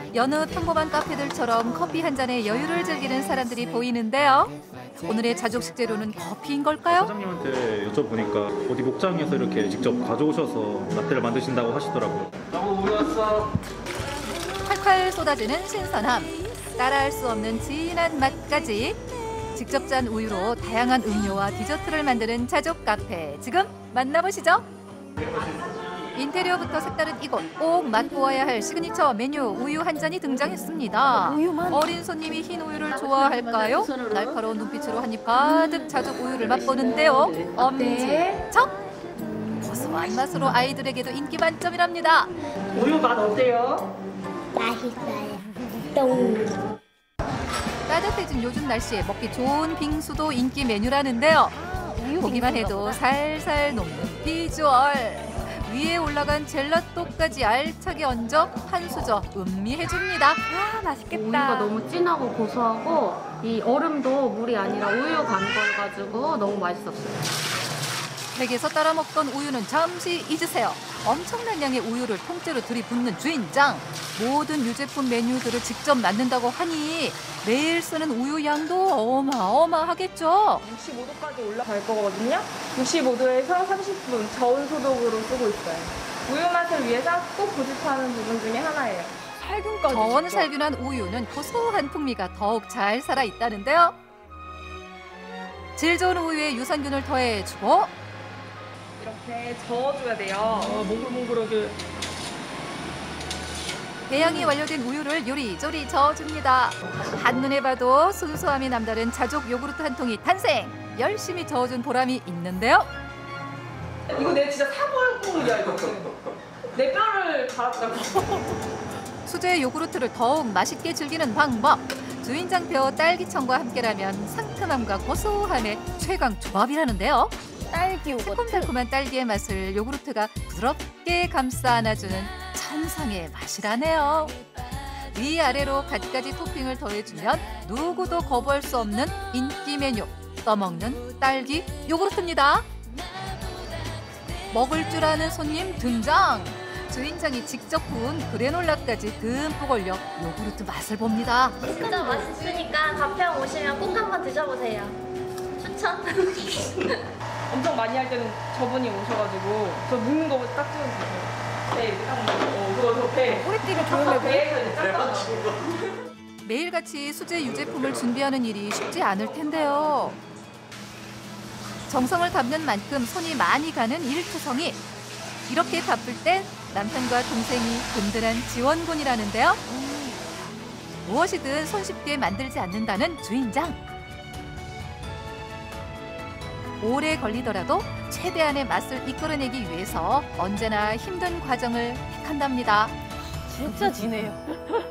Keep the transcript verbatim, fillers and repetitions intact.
여느 평범한 카페들처럼 커피 한 잔에 여유를 즐기는 사람들이 보이는데요. 오늘의 자족 식재료는 커피인 걸까요? 사장님한테 여쭤보니까 어디 목장에서 이렇게 직접 가져오셔서 라떼를 만드신다고 하시더라고요. 여보, 우유 왔어. 칼칼 쏟아지는 신선함, 따라할 수 없는 진한 맛까지 직접 짠 우유로 다양한 음료와 디저트를 만드는 자족 카페. 지금 만나보시죠. 인테리어부터 색다른 이곳, 꼭 맛보아야 할 시그니처 메뉴 우유 한 잔이 등장했습니다. 우유만? 어린 손님이 흰 우유를 좋아할까요? 날카로운 눈빛으로 한 입 가득 자족 우유를 맛보는데요. 엄지척! 고소한 맛으로 아이들에게도 인기 만점이랍니다. 우유 맛 어때요? 맛있어요. 똥. 따뜻해진 요즘 날씨에 먹기 좋은 빙수도 인기 메뉴라는데요. 보기만 해도 살살 녹는 비주얼. 위에 올라간 젤라또까지 알차게 얹어 한 수저 음미해줍니다. 아, 맛있겠다. 우유가 너무 진하고 고소하고 이 얼음도 물이 아니라 우유 간 걸 가지고 너무 맛있었어요. 댁에서 따라 먹던 우유는 잠시 잊으세요. 엄청난 양의 우유를 통째로 들이붓는 주인장. 모든 유제품 메뉴들을 직접 만든다고 하니 매일 쓰는 우유 양도 어마어마하겠죠. 육십오 도까지 올라갈 거거든요. 육십오 도에서 삼십 분 저온 소독으로 쓰고 있어요. 우유 맛을 위해서 꼭 고집하는 부분 중에 하나예요. 살균까지. 저온 진짜. 살균한 우유는 고소한 풍미가 더욱 잘 살아 있다는데요. 질 좋은 우유에 유산균을 더해주고 이렇게 저어줘야 돼요. 아, 몽글몽글하게. 배양이 완료된 우유를 요리조리 저어줍니다. 한눈에 봐도 순수함이 남다른 자족 요구르트 한 통이 탄생! 열심히 저어준 보람이 있는데요. 이거 내 진짜 사골 국물이야 이거. 내 뼈를 갈았다고. 수제 요구르트를 더욱 맛있게 즐기는 방법. 주인장표 딸기청과 함께라면 상큼함과 고소함의 최강 조합이라는데요. 딸기 요거트. 새콤달콤한 딸기의 맛을 요구르트가 부드럽게 감싸 안아주는 천상의 맛이라네요. 위아래로 갖가지 토핑을 더해주면 누구도 거부할 수 없는 인기 메뉴. 떠먹는 딸기 요구르트입니다. 먹을 줄 아는 손님 등장. 주인장이 직접 구운 그래놀라까지 듬뿍 올려 요구르트 맛을 봅니다. 진짜 맛있으니까 가평 오시면 꼭 한번 드셔보세요. 추천. 엄청 많이 할 때는 저분이 오셔가지고 저 먹는 거 딱 찍어주세요. 네, 딱 먹는 거. 어, 그거 저 배. 뿌리띠가 좋은 애들. 배에서 이제 딱 매일같이 수제 유제품을 준비하는 일이 쉽지 않을 텐데요. 정성을 담는 만큼 손이 많이 가는 일투성이. 이렇게 바쁠 땐 남편과 동생이 든든한 지원군이라는데요. 무엇이든 손쉽게 만들지 않는다는 주인장. 오래 걸리더라도 최대한의 맛을 이끌어내기 위해서 언제나 힘든 과정을 택한답니다. 진짜 지네요.